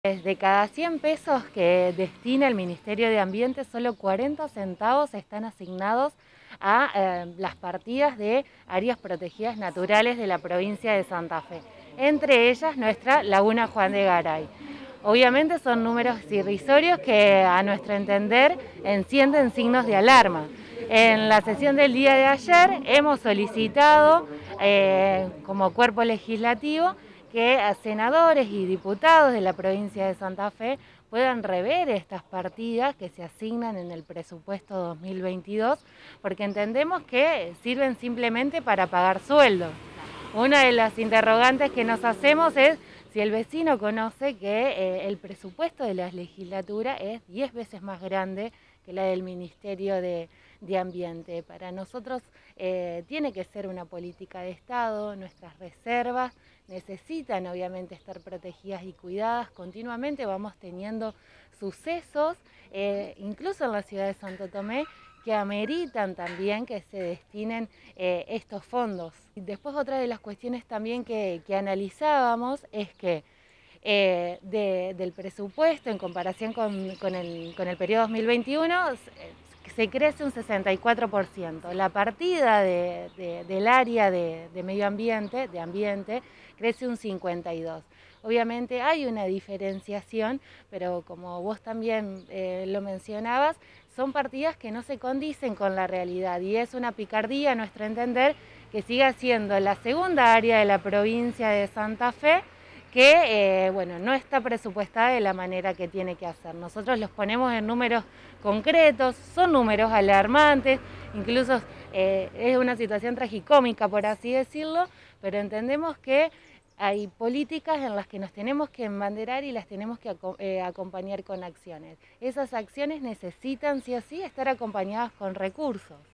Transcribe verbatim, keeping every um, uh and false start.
De cada cien pesos que destina el Ministerio de Ambiente, solo cuarenta centavos están asignados a eh, las partidas de áreas protegidas naturales de la provincia de Santa Fe, entre ellas nuestra Laguna Juan de Garay. Obviamente son números irrisorios que a nuestro entender encienden signos de alarma. En la sesión del día de ayer hemos solicitado eh, como cuerpo legislativo que a senadores y diputados de la provincia de Santa Fe puedan rever estas partidas que se asignan en el presupuesto dos mil veintidós, porque entendemos que sirven simplemente para pagar sueldos. Una de las interrogantes que nos hacemos es si el vecino conoce que eh, el presupuesto de la legislatura es diez veces más grande que la del Ministerio de, de Ambiente. Para nosotros eh, tiene que ser una política de Estado, nuestras reservas necesitan obviamente estar protegidas y cuidadas. Continuamente vamos teniendo sucesos, eh, incluso en la ciudad de Santo Tomé, que ameritan también que se destinen eh, estos fondos. Y después otra de las cuestiones también que, que analizábamos es que eh, de, del presupuesto en comparación con, con, el, con el periodo dos mil veintiuno se crece un sesenta y cuatro por ciento. La partida de, de, del área de, de medio ambiente, de ambiente, crece un cincuenta y dos por ciento. Obviamente hay una diferenciación, pero como vos también eh, lo mencionabas, son partidas que no se condicen con la realidad y es una picardía a nuestro entender que siga siendo la segunda área de la provincia de Santa Fe que eh, bueno, no está presupuestada de la manera que tiene que hacer. Nosotros los ponemos en números concretos, son números alarmantes, incluso eh, es una situación tragicómica, por así decirlo, pero entendemos que hay políticas en las que nos tenemos que embanderar y las tenemos que eh, acompañar con acciones. Esas acciones necesitan, sí o sí, estar acompañadas con recursos.